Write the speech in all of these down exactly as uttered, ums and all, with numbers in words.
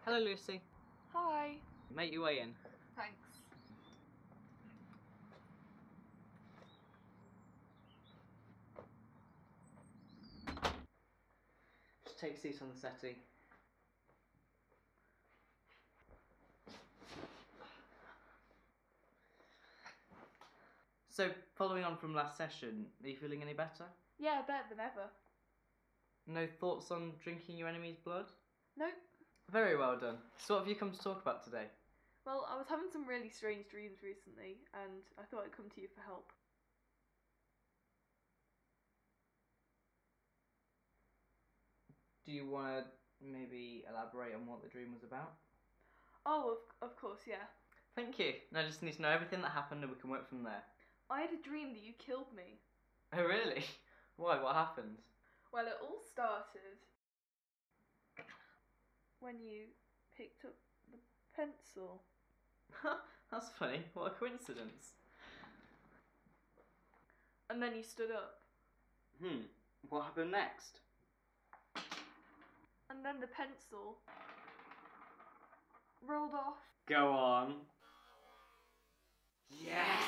Hello, Lucy. Hi. Make your way in. Thanks. Just take a seat on the settee. So, following on from last session, are you feeling any better? Yeah, better than ever. No thoughts on drinking your enemy's blood? Nope. Very well done. So what have you come to talk about today? Well, I was having some really strange dreams recently, and I thought I'd come to you for help. Do you want to maybe elaborate on what the dream was about? Oh, of, of course, yeah. Thank you. I just need to know everything that happened and we can work from there. I had a dream that you killed me. Oh really? Why? What happened? Well, it all started when you picked up the pencil. That's funny. What a coincidence. And then you stood up. Hmm. What happened next? And then the pencil rolled off. Go on. Yes!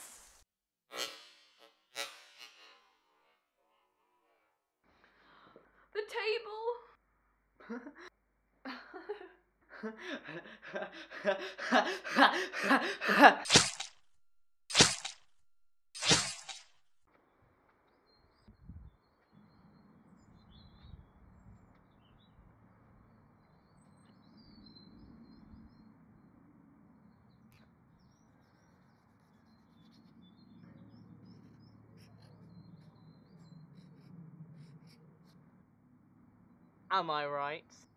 The table! Am I right?